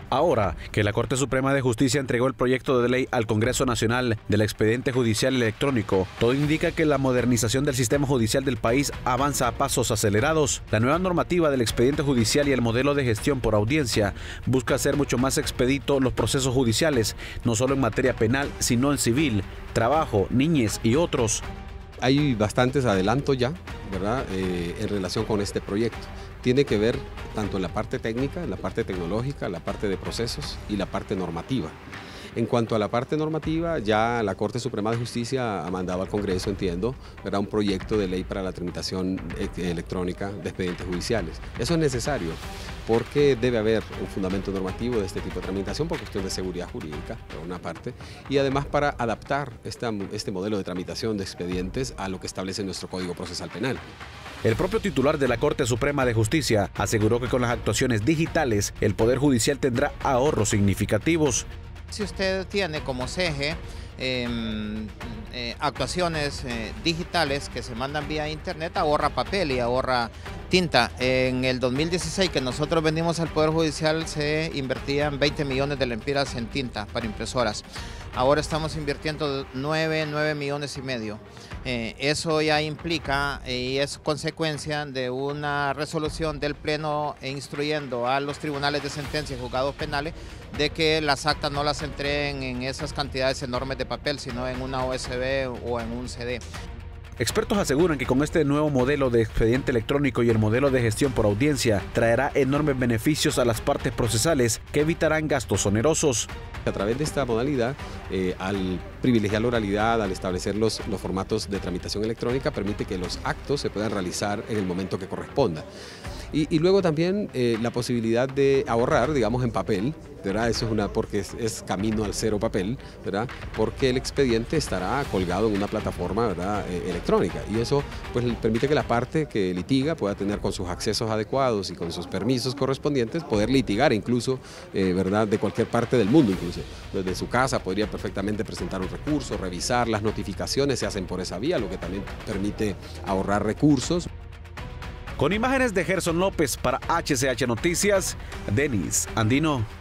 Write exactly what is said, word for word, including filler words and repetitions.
Ahora que la Corte Suprema de Justicia entregó el proyecto de ley al Congreso Nacional del expediente judicial electrónico, todo indica que la modernización del sistema judicial del país avanza a pasos acelerados. La nueva normativa del expediente judicial y el modelo de gestión por audiencia busca hacer mucho más expedito los procesos judiciales, no solo en materia penal, sino en civil, trabajo, niñez y otros. Hay bastantes adelantos ya, ¿verdad?, eh, en relación con este proyecto. Tiene que ver tanto en la parte técnica, en la parte tecnológica, la parte de procesos y la parte normativa. En cuanto a la parte normativa, ya la Corte Suprema de Justicia ha mandado al Congreso, entiendo, ¿verdad?, un proyecto de ley para la tramitación electrónica de expedientes judiciales. Eso es necesario porque debe haber un fundamento normativo de este tipo de tramitación por cuestión de seguridad jurídica, por una parte, y además para adaptar esta, este modelo de tramitación de expedientes a lo que establece nuestro Código Procesal Penal. El propio titular de la Corte Suprema de Justicia aseguró que con las actuaciones digitales el Poder Judicial tendrá ahorros significativos. Si usted tiene como ceje eh, eh, actuaciones eh, digitales que se mandan vía internet, ahorra papel y ahorra tinta. En el dos mil dieciséis, que nosotros venimos al Poder Judicial, se invertían veinte millones de lempiras en tinta para impresoras. Ahora estamos invirtiendo nueve, nueve millones y medio. Eh, eso ya implica y es consecuencia de una resolución del Pleno instruyendo a los tribunales de sentencia y juzgados penales de que las actas no las entreguen en esas cantidades enormes de papel, sino en una U S B o en un C D. Expertos aseguran que con este nuevo modelo de expediente electrónico y el modelo de gestión por audiencia traerá enormes beneficios a las partes procesales que evitarán gastos onerosos. A través de esta modalidad, eh, al privilegiar la oralidad, al establecer los, los formatos de tramitación electrónica, permite que los actos se puedan realizar en el momento que corresponda. Y, y luego también eh, la posibilidad de ahorrar, digamos, en papel, ¿verdad? Eso es una, porque es, es camino al cero papel, ¿verdad? Porque el expediente estará colgado en una plataforma, ¿verdad?, eh, electrónica, y eso pues permite que la parte que litiga pueda tener, con sus accesos adecuados y con sus permisos correspondientes, poder litigar incluso, eh, ¿verdad?, de cualquier parte del mundo, incluso desde su casa podría perfectamente presentar un recurso, revisar las notificaciones, se hacen por esa vía, lo que también permite ahorrar recursos. Con imágenes de Gerson López para H C H Noticias, Denis Andino.